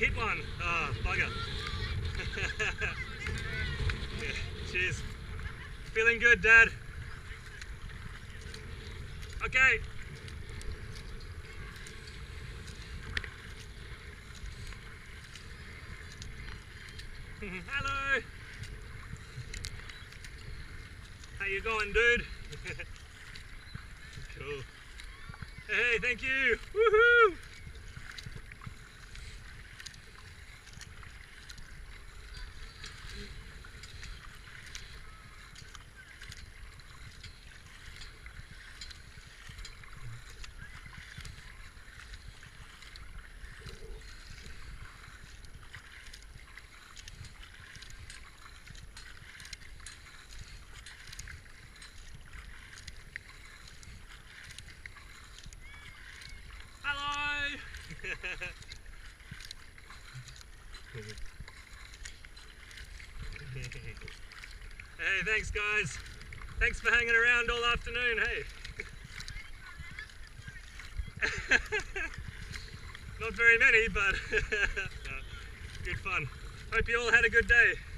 hit one. Oh, bugger. Yeah, cheers. Feeling good, Dad. Okay. Hello. How you going, dude? Cool. Hey, thank you. Woohoo! Hello! Hey, thanks guys. Thanks for hanging around all afternoon, hey. Not very many, but no, good fun. Hope you all had a good day.